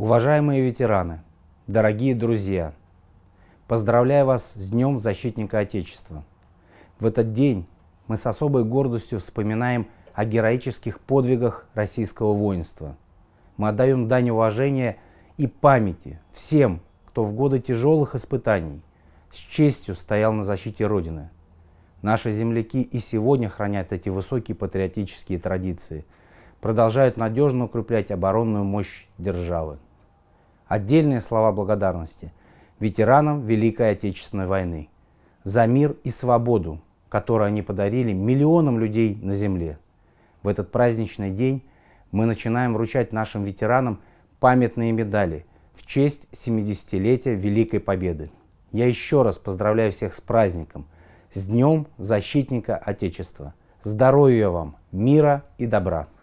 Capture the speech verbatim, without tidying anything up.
Уважаемые ветераны, дорогие друзья, поздравляю вас с Днем Защитника Отечества. В этот день мы с особой гордостью вспоминаем о героических подвигах российского воинства. Мы отдаем дань уважения и памяти всем, кто в годы тяжелых испытаний с честью стоял на защите Родины. Наши земляки и сегодня хранят эти высокие патриотические традиции, продолжают надежно укреплять оборонную мощь державы. Отдельные слова благодарности ветеранам Великой Отечественной войны за мир и свободу, которую они подарили миллионам людей на земле. В этот праздничный день мы начинаем вручать нашим ветеранам памятные медали в честь семидесятилетия Великой Победы. Я еще раз поздравляю всех с праздником, с Днем Защитника Отечества. Здоровья вам, мира и добра!